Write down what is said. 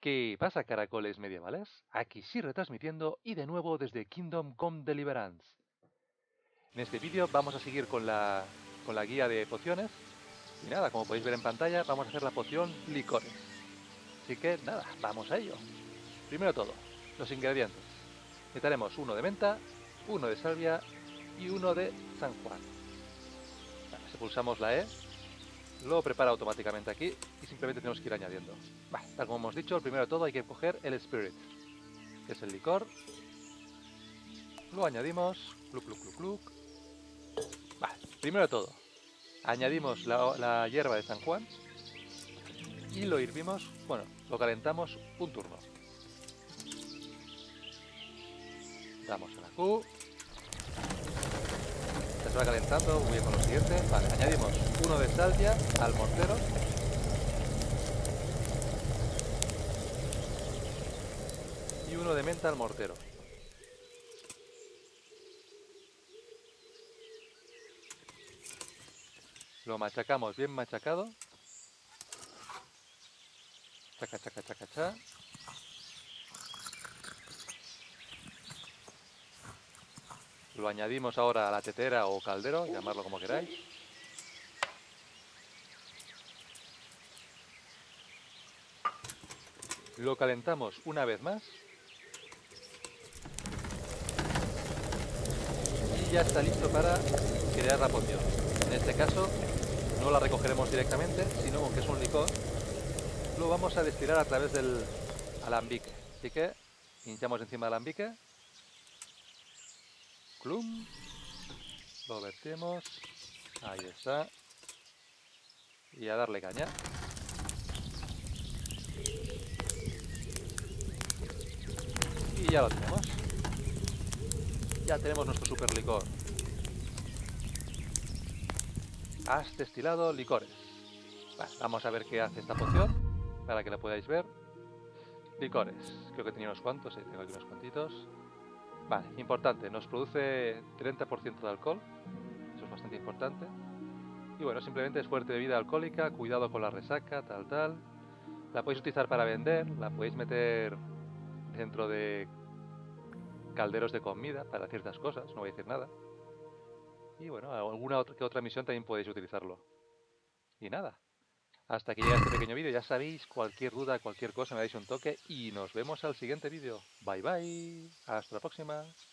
¿Qué pasa, caracoles medievales? Aquí sí retransmitiendo y de nuevo desde Kingdom Come Deliverance. En este vídeo vamos a seguir con la guía de pociones. Y nada, como podéis ver en pantalla, vamos a hacer la poción licores. Así que nada, vamos a ello. Primero todo, los ingredientes. Necesitaremos uno de menta, uno de salvia y uno de San Juan. Vale, si pulsamos la E, lo prepara automáticamente aquí y simplemente tenemos que ir añadiendo. Vale, tal como hemos dicho, primero de todo hay que coger el Spirit, que es el licor. Lo añadimos, cluc, cluc, cluc, cluc. Vale, primero de todo, añadimos la hierba de San Juan y lo hervimos, bueno, lo calentamos un turno. Damos a la Q. Se va calentando, voy con lo siguiente. Vale, añadimos uno de salvia al mortero. Y uno de menta al mortero. Lo machacamos bien machacado. Chaca, chaca, chaca, chaca. Lo añadimos ahora a la tetera o caldero, llamarlo como queráis. Lo calentamos una vez más. Y ya está listo para crear la poción. En este caso no la recogeremos directamente, sino aunque es un licor, lo vamos a destilar a través del alambique. Así que hinchamos encima del alambique. Clum. Lo vertemos. Ahí está. Y a darle caña. Y ya lo tenemos. Ya tenemos nuestro super licor. Has destilado licores. Vale, vamos a ver qué hace esta poción, para que la podáis ver. Licores. Creo que tenía unos cuantos, tengo aquí unos cuantitos. Vale, importante, nos produce 30% de alcohol. Eso es bastante importante. Y bueno, simplemente es fuerte bebida alcohólica, cuidado con la resaca, tal, tal. La podéis utilizar para vender, la podéis meter dentro de calderos de comida para ciertas cosas, no voy a decir nada. Y bueno, alguna otra misión también podéis utilizarlo. Y nada, hasta aquí llega este pequeño vídeo. Ya sabéis, cualquier duda, cualquier cosa me dais un toque y nos vemos al siguiente vídeo. Bye bye, hasta la próxima.